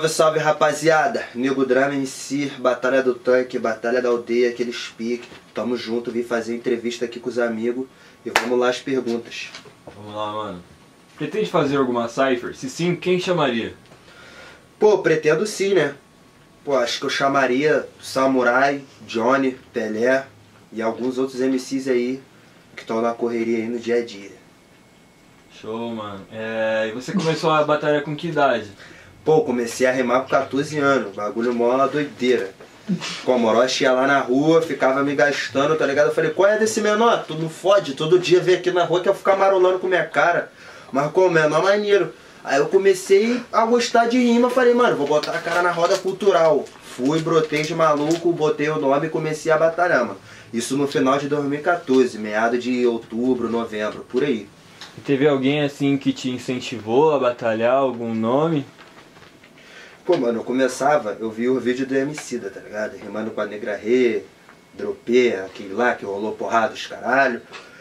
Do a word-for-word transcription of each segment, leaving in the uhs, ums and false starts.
Salve, salve, rapaziada, Nego Drama M C, Batalha do Tanque, Batalha da Aldeia, aqueles pique. Tamo junto, vim fazer entrevista aqui com os amigos e vamos lá as perguntas. Vamos lá, mano. Pretende fazer alguma cypher? Se sim, quem chamaria? Pô, pretendo sim, né? Pô, acho que eu chamaria Samurai, Johnny, Pelé e alguns outros M Cs aí que estão na correria aí no dia a dia. Show, mano. É... E você começou a batalha com que idade? Pô, comecei a rimar com quatorze anos, bagulho mó uma doideira. Com o Orochi ia lá na rua, ficava me gastando, tá ligado? Eu falei, qual é desse menor? Tu não fode, todo dia vem aqui na rua que eu ficar marolando com minha cara. Mas com o menor maneiro. Aí eu comecei a gostar de rima, falei, mano, vou botar a cara na roda cultural. Fui, brotei de maluco, botei o nome e comecei a batalhar, mano. Isso no final de dois mil e quatorze, meado de outubro, novembro, por aí. E teve alguém assim que te incentivou a batalhar, algum nome? Pô, mano, eu começava, eu vi o vídeo do Emicida, tá ligado? Rimando com a Negra Rê, Dropê, aquele lá que rolou porrada, os caralho.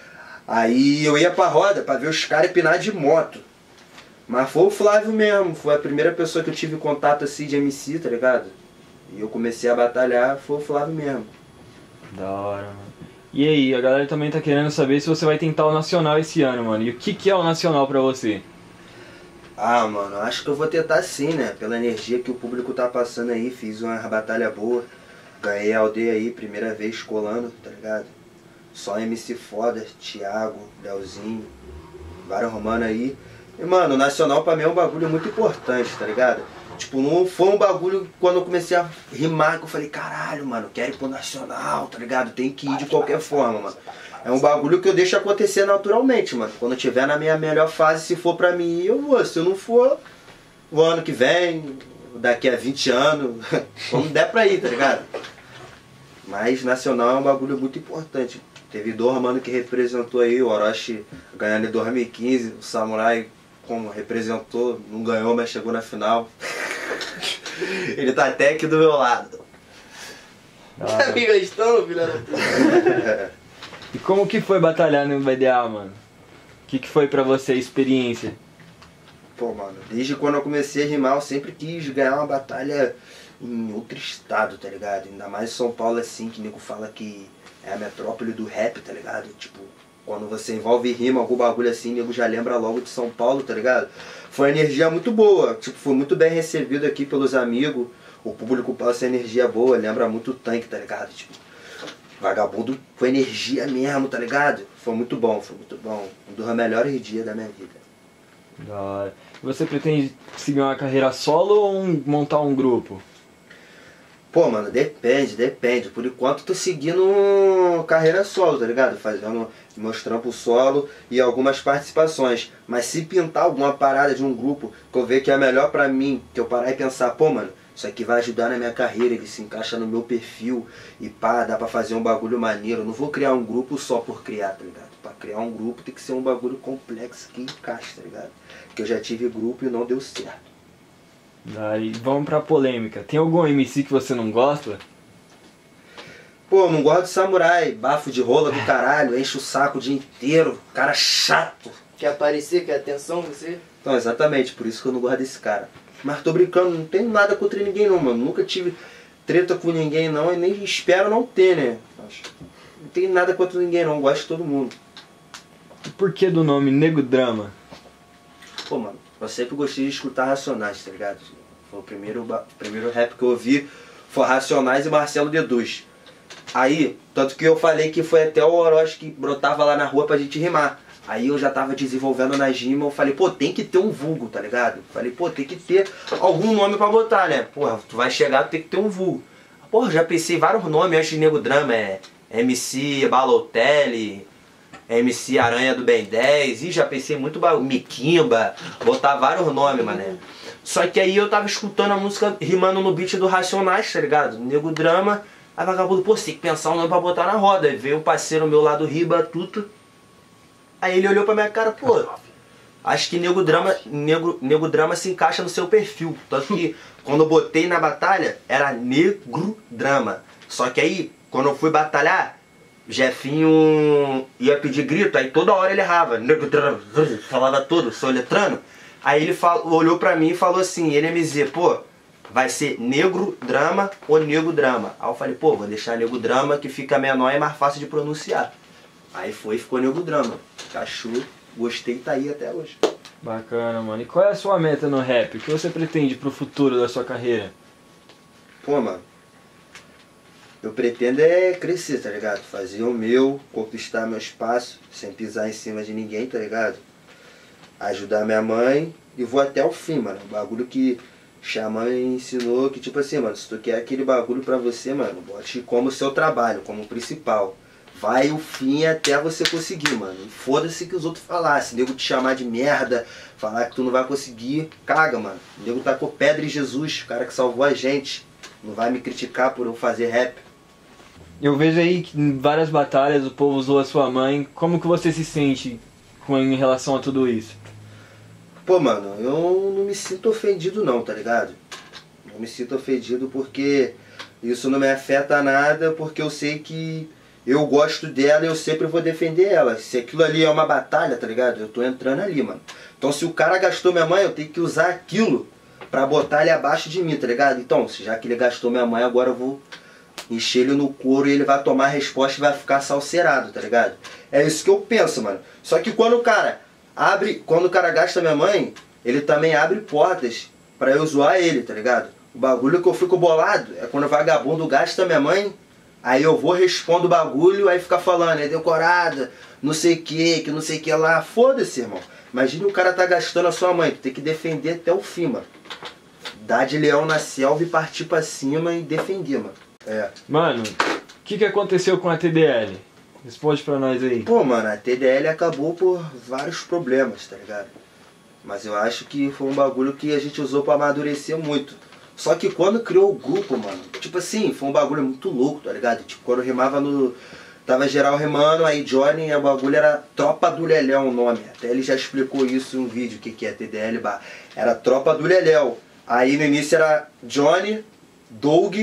Aí eu ia pra roda pra ver os caras empinar de moto. Mas foi o Flávio mesmo, foi a primeira pessoa que eu tive contato assim de M C, tá ligado? E eu comecei a batalhar, foi o Flávio mesmo. Da hora, mano. E aí, a galera também tá querendo saber se você vai tentar o Nacional esse ano, mano. E o que que é o Nacional pra você? Ah, mano, acho que eu vou tentar sim, né? Pela energia que o público tá passando aí, fiz uma batalha boa. Ganhei a aldeia aí, primeira vez colando, tá ligado? Só M C foda, Thiago, Leozinho, vários romanos aí. E, mano, o Nacional pra mim é um bagulho muito importante, tá ligado? Tipo, não foi um bagulho que quando eu comecei a rimar que eu falei, caralho, mano, quero ir pro Nacional, tá ligado? Tem que ir de qualquer forma, mano. É um bagulho que eu deixo acontecer naturalmente, mano. Quando eu tiver na minha melhor fase, se for pra mim, eu vou. Se eu não for, o ano que vem, daqui a vinte anos, como der pra ir, tá ligado? Mas Nacional é um bagulho muito importante. Teve dois mano que representou aí, o Orochi ganhando em dois mil e quinze, o Samurai como representou, não ganhou, mas chegou na final. Ele tá até aqui do meu lado. Tá me gastando, filha da puta? E como que foi batalhar no B D A, mano? O que que foi pra você a experiência? Pô, mano, desde quando eu comecei a rimar, eu sempre quis ganhar uma batalha em outro estado, tá ligado? Ainda mais em São Paulo, assim, que o nego fala que é a metrópole do rap, tá ligado? Tipo, quando você envolve rima, algum bagulho assim, o nego já lembra logo de São Paulo, tá ligado? Foi uma energia muito boa, tipo, foi muito bem recebido aqui pelos amigos. O público passa energia boa, lembra muito o Tanque, tá ligado? Tipo, vagabundo com energia mesmo, tá ligado? Foi muito bom, foi muito bom. Um dos melhores dias da minha vida. Da hora. Você pretende seguir uma carreira solo ou um, montar um grupo? Pô, mano, depende, depende. Por enquanto tô seguindo carreira solo, tá ligado? Fazendo meus trampos solo e algumas participações. Mas se pintar alguma parada de um grupo que eu ver que é melhor pra mim, que eu parar e pensar, pô, mano, isso aqui vai ajudar na minha carreira, ele se encaixa no meu perfil e pá, dá pra fazer um bagulho maneiro. Eu não vou criar um grupo só por criar, tá ligado? Pra criar um grupo tem que ser um bagulho complexo que encaixa, tá ligado? Porque eu já tive grupo e não deu certo. Aí vamos pra polêmica. Tem algum M C que você não gosta? Pô, não gosto de Samurai, bafo de rola do caralho, enche o saco o dia inteiro, cara chato. Quer aparecer, quer atenção, você? Então, exatamente, por isso que eu não gosto desse cara. Mas tô brincando, não tenho nada contra ninguém não, mano. Nunca tive treta com ninguém não e nem espero não ter, né? Não tenho nada contra ninguém não, gosto de todo mundo. E por que do nome Nego Drama? Pô, mano, eu sempre gostei de escutar Racionais, tá ligado? Foi o primeiro, o primeiro rap que eu ouvi, foi Racionais e Marcelo D dois. Aí, tanto que eu falei que foi até o Orochi que brotava lá na rua pra gente rimar. Aí eu já tava desenvolvendo na rima, eu falei, pô, tem que ter um vulgo, tá ligado? Falei, pô, tem que ter algum nome pra botar, né? Porra, tu vai chegar, tu tem que ter um vulgo. Porra, já pensei vários nomes antes de Nego Drama, é M C Balotelli, M C Aranha do Ben dez, e já pensei muito bagulho, Miquimba, botar vários nomes, mané. Só que aí eu tava escutando a música rimando no beat do Racionais, tá ligado? Nego Drama, aí vagabundo, pô, você tem que pensar um nome pra botar na roda. Aí veio um parceiro meu lá do Rio, Batuta. Aí ele olhou pra minha cara, pô, acho que Nego Drama, Nego, Nego Drama se encaixa no seu perfil. Tanto que quando eu botei na batalha, era Negro Drama. Só que aí, quando eu fui batalhar, Jefinho ia pedir grito, aí toda hora ele errava. Nego Drama, falava tudo, sou letrano. Aí ele falou, olhou pra mim e falou assim, ele M Z, pô, vai ser Negro Drama ou Nego Drama. Aí eu falei, pô, vou deixar Nego Drama que fica menor e mais fácil de pronunciar. Aí foi e ficou Nego Drama. Cachorro, gostei e tá aí até hoje. Bacana, mano. E qual é a sua meta no rap? O que você pretende pro futuro da sua carreira? Pô, mano, eu pretendo é crescer, tá ligado? Fazer o meu, conquistar meu espaço, sem pisar em cima de ninguém, tá ligado? Ajudar minha mãe e vou até o fim, mano. O bagulho que a mãe ensinou que, tipo assim, mano, se tu quer aquele bagulho pra você, mano, bote como seu trabalho, como principal. Vai o fim até você conseguir, mano. E foda-se que os outros falassem. Nego te chamar de merda, falar que tu não vai conseguir, caga, mano. O nego tacou pedra em Jesus, o cara que salvou a gente. Não vai me criticar por eu fazer rap. Eu vejo aí que em várias batalhas o povo usou a sua mãe. Como que você se sente com, em relação a tudo isso? Pô, mano, eu não me sinto ofendido não, tá ligado? Não me sinto ofendido porque isso não me afeta nada, porque eu sei que eu gosto dela e eu sempre vou defender ela. Se aquilo ali é uma batalha, tá ligado? Eu tô entrando ali, mano. Então se o cara gastou minha mãe, eu tenho que usar aquilo pra botar ele abaixo de mim, tá ligado? Então, já que ele gastou minha mãe, agora eu vou encher ele no couro e ele vai tomar a resposta e vai ficar salseirado, tá ligado? É isso que eu penso, mano. Só que quando o cara abre, quando o cara gasta minha mãe, ele também abre portas pra eu zoar ele, tá ligado? O bagulho que eu fico bolado é quando o vagabundo gasta minha mãe, aí eu vou, respondo o bagulho, aí fica falando, é decorada, não sei o que, que não sei o que lá. Foda-se, irmão. Imagina o cara tá gastando a sua mãe, tu tem que defender até o fim, mano. Dar de leão na selva e partir pra cima e defender, mano. É. Mano, o que, que aconteceu com a T D L? Responde pra nós aí. Pô, mano, a T D L acabou por vários problemas, tá ligado? Mas eu acho que foi um bagulho que a gente usou pra amadurecer muito. Só que quando criou o grupo, mano, tipo assim, foi um bagulho muito louco, tá ligado? Tipo, quando rimava no... Tava geral rimando, aí Johnny, o bagulho era Tropa do Leléu o nome. Até ele já explicou isso em um vídeo, o que, que é T D L, bah. Era Tropa do Leléu. Aí no início era Johnny, Doug...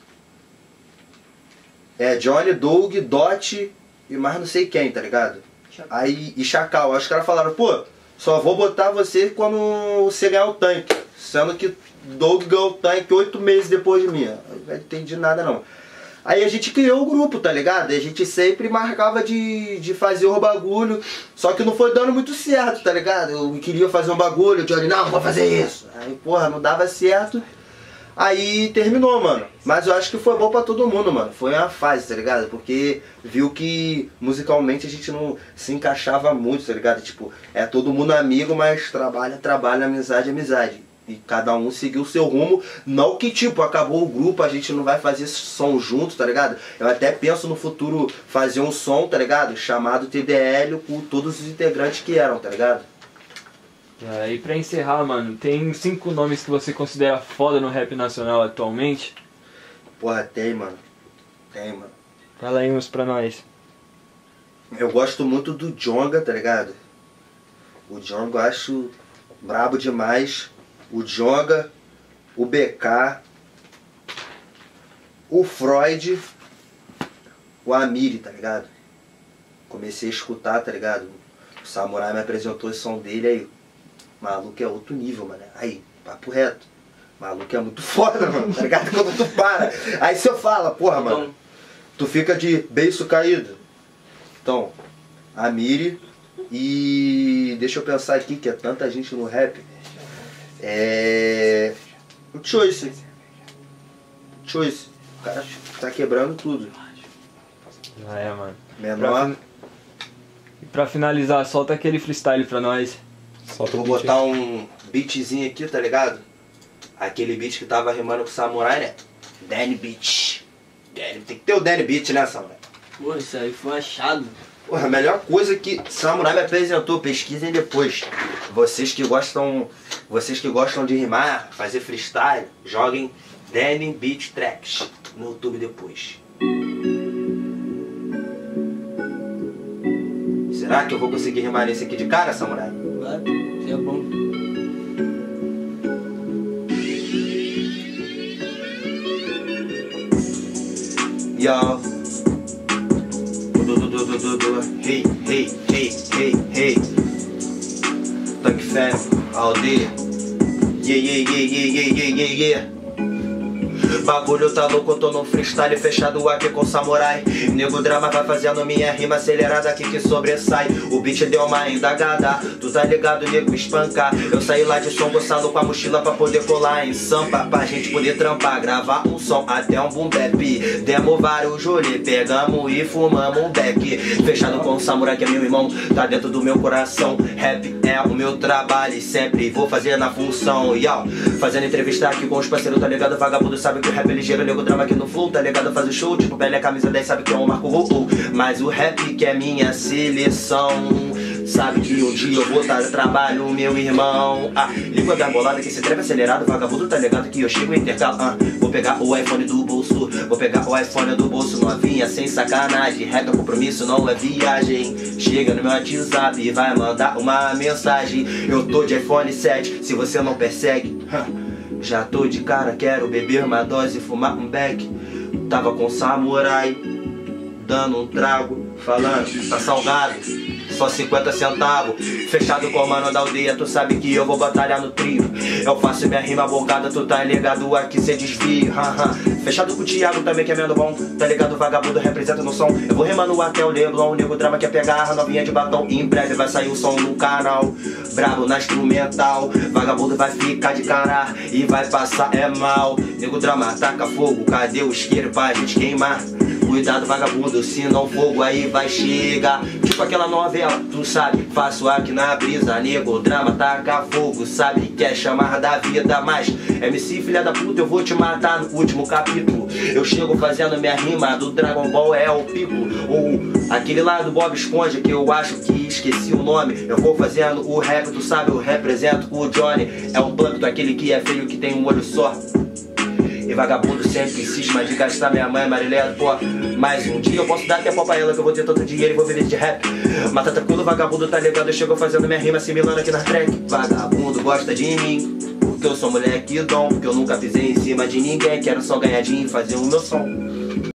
É, Johnny, Doug, Dot e mais não sei quem, tá ligado? Aí, e Chacal. Aí os caras falaram, pô, só vou botar você quando você ganhar o tanque. Sendo que Doug ganhou o tanque oito meses depois de mim. Eu não entendi nada não. Aí a gente criou o grupo, tá ligado? A gente sempre marcava de, de fazer o bagulho, só que não foi dando muito certo, tá ligado? Eu queria fazer um bagulho, o Johnny, não, vou fazer isso. Aí, porra, não dava certo. Aí terminou, mano. Mas eu acho que foi bom pra todo mundo, mano. Foi uma fase, tá ligado? Porque viu que musicalmente a gente não se encaixava muito, tá ligado? Tipo, é todo mundo amigo, mas trabalha, trabalha, amizade, amizade. E cada um seguiu o seu rumo. Não que, tipo, acabou o grupo, a gente não vai fazer som junto, tá ligado? Eu até penso no futuro fazer um som, tá ligado? Chamado T D L com todos os integrantes que eram, tá ligado? É, e pra encerrar, mano, tem cinco nomes que você considera foda no rap nacional atualmente? Porra, tem, mano. Tem, mano. Fala aí uns pra nós. Eu gosto muito do Djonga, tá ligado? O Djonga eu acho brabo demais. O Djonga, o B K, o Freud, o Amiri, tá ligado? Comecei a escutar, tá ligado? O Samurai me apresentou o som dele aí. Maluco é outro nível, mano. Aí, papo reto. Maluco é muito foda, mano, tá ligado? Quando tu para. Aí você fala, porra, mano, tu fica de beiço caído. Então, Amiri e... deixa eu pensar aqui, que é tanta gente no rap. É... O Choice. Choice. O cara tá quebrando tudo. Ah, é, mano. Menor. Pra, fin... E pra finalizar, solta aquele freestyle pra nós. Solta Vou botar aí. Um beatzinho aqui, tá ligado? Aquele beat que tava rimando com o Samurai, né? Danny Beat. Danny... Tem que ter o Danny Beat, né, Samurai? Pô, isso aí foi achado. Porra, a melhor coisa que Samurai me apresentou, pesquisem depois. Vocês que gostam, vocês que gostam de rimar, fazer freestyle, joguem Danny Beat Tracks no YouTube depois. Será que eu vou conseguir rimar nesse aqui de cara, Samurai? Vai, isso é bom. Yo. Hey, hey, hey, hey, hey. Tank Fam, aldeia. Yeah, yeah, yeah, yeah, yeah, yeah, yeah, yeah. Bagulho tá louco, eu tô no freestyle fechado aqui com samurai. Nego Drama vai fazendo minha rima acelerada aqui que sobressai. O beat deu uma indagada, tu tá ligado, nego espancar. Eu saí lá de som coçando com a mochila pra poder colar em Sampa, pra gente poder trampar, gravar um som até um boom bap. Demos vários rolê, pegamos e fumamos um beck. Fechado com o samurai que é meu irmão, tá dentro do meu coração. Rap é o meu trabalho e sempre vou fazer na função. Yo, fazendo entrevista aqui com os parceiros, tá ligado? Vagabundo sabe que o rap é ligeiro, nego Drama aqui no flow, tá ligado? Faz o show, tipo pele a camisa dez, sabe que é um marco oh, oh. Mas o rap que é minha seleção, sabe que um dia eu vou estar no trabalho, meu irmão. Ah, língua da bolada que se treme acelerado, vagabundo tá ligado que eu chego e intercalo. Ah, vou pegar o iPhone do bolso, vou pegar o iPhone do bolso, novinha sem sacanagem. Rap é compromisso, não é viagem. Chega no meu WhatsApp e vai mandar uma mensagem. Eu tô de iPhone sete, se você não persegue. Já tô de cara, quero beber uma dose e fumar um beck. Tava com samurai, dando um trago, falando, tá salgado, só cinquenta centavos. Fechado com o mano da aldeia, tu sabe que eu vou batalhar no trio. Eu faço minha rima bongada, tu tá ligado, aqui cê desvia. Fechado com o Thiago também que é menos bom, tá ligado, vagabundo representa no som. Eu vou remando até o Leblon, o nego Drama quer pegar a novinha de batom. Em breve vai sair o som no canal, brabo na instrumental. Vagabundo vai ficar de cara e vai passar é mal. Nego Drama taca fogo, cadê o isqueiro pra gente queimar? Cuidado vagabundo, se não fogo aí vai chegar. Tipo aquela novela, tu sabe, faço aqui na brisa. Nego Drama taca fogo, sabe, quer chamar da vida. Mas M C filha da puta, eu vou te matar no último capítulo. Eu chego fazendo minha rima do Dragon Ball é o pico. Ou aquele lá do Bob Esponja que eu acho que esqueci o nome. Eu vou fazendo o rap, tu sabe, eu represento o Johnny. É o Plankton, aquele que é feio, que tem um olho só. E vagabundo sempre cisma de gastar minha mãe amarelada, pô. Mas um dia eu posso dar até pau pra ela que eu vou ter tanto dinheiro e vou viver de rap. Mas tá tranquilo, vagabundo, tá ligado? Eu chego fazendo minha rima assimilando aqui na track. Vagabundo gosta de mim, porque eu sou moleque dom, porque eu nunca pisei em cima de ninguém. Quero só ganhar dinheiro e fazer o meu som.